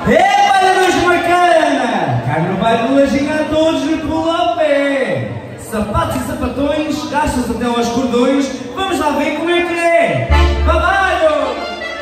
Luz bacana! Carnaval de Lajinha a todos de pulo ao pé! Sapatos e sapatões, gastos até aos cordões, vamos lá ver como é que é! Trabalho!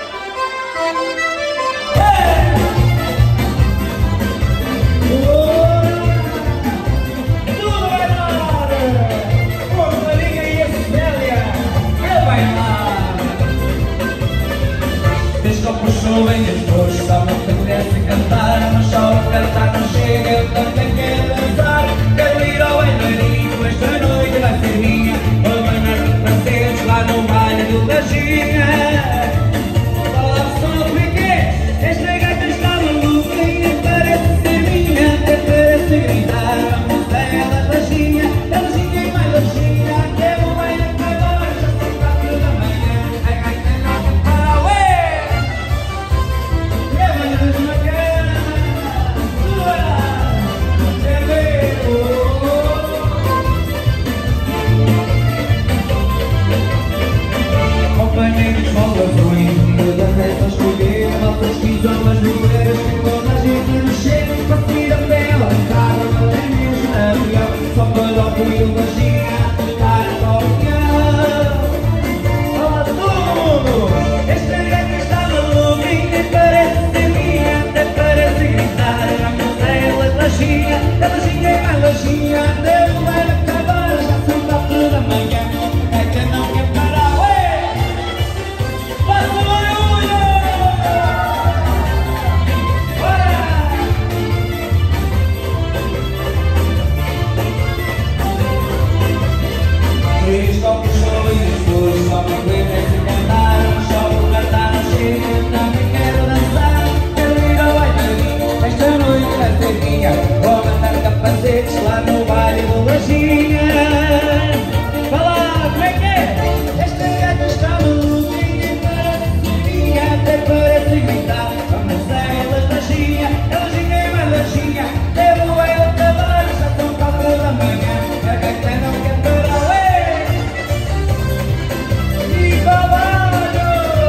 Tudo vai lá! Com Marinha e a Célia, é bailar! Desde que eu puxo bem as flores, só me apetece cantar, mas só o cantar não chega, eu também quero dançar. Quero ir ao bailarinho, esta noite vai ser minha, vou banhar de prazeres lá no baile do Lajinha. Olá pessoal, como é que é? Esta gata está maluca e parece ser minha, até parece gritar, vamos a ela Lajinha, Lajinha e mais Lajinha, até o baile acabar, já são 4 da manhã, a gaita não para, ué! Companheiros palavrões, todas essas fogueiras, nossas pisolas negreiras que toda a gente nos chega para sair a bela casa, até mesmo na avião, só para ouvir o Lajinha a tocar a acordeão. Olá todo mundo! Esta gata está maluquinha, parece ser minha, até parece gritar, vamos a ela Lajinha, a Lajinha é a Lajinha, até o baile acabar, já são 4 da manhã, é que não quer parar, ué! Faça barulho! Bora! Três copos só e depois só me apetece cantar, mas só vou cantar não chega, eu também quero dançar. Quero ir ao bailarinho, esta noite vai ser minha, vou mandar capacetes lá no baile do Lajinha. Vai lá, como é que é? Esta gata está maluquinha, parece ser minha, até parece gritar, vamos a ela Lajinha, Lajinha e mais Lajinha, até o baile acabar, já são 4 da manhã, a gata não quer parar, ué! E trabalho!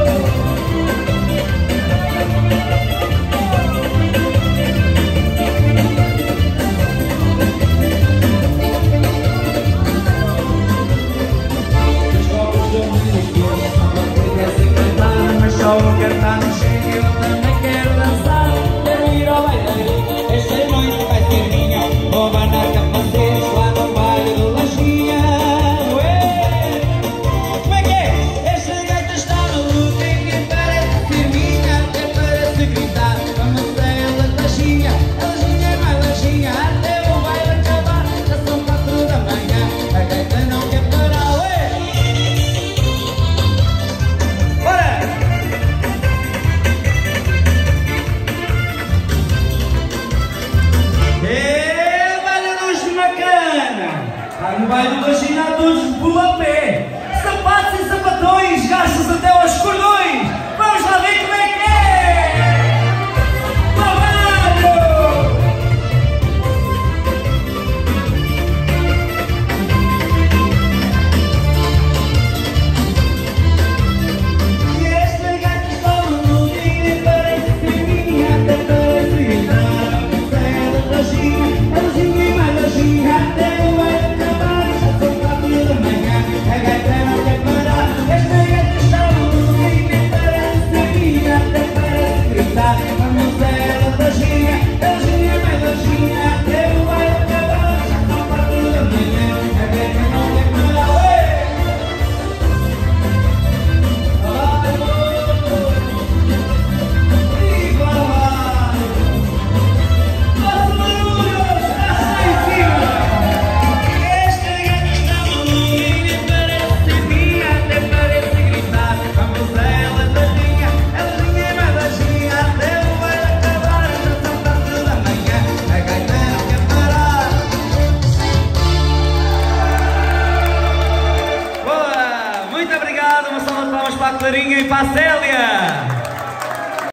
Os copos são muito bons, só me apetece cantar, mas só o cantar não chega, eu também quero dançar. Quero ir ao bailarinho, esta noite vai ser minha, vou abanar capacetes lá no baile do Lajinha. Ué! Como é que é? Esta gata está maluquinha, parece ser minha, até parece gritar, vamos a ela Lajinha, Lajinha é mais Lajinha, até o baile acabar, já são 4 da manhã, a gaita não quer parar, ué! Bora! Baile Luz bacana! Carnaval do Lajinha a todos de pulo ao pé! Sapatos e sapatões, gastos até aos cordões! Vamos lá ver como é que é! Trabalho! E esta gata está maluquinha, parece ser minha, até parece gritar, vamos a ela Lajinha, Lajinha e mais Lajinha, até o baile acabar, já são 4 da manhã, a gata não quer parar. Esta gata está maluquinha, parece ser minha, até parece gritar, vamos a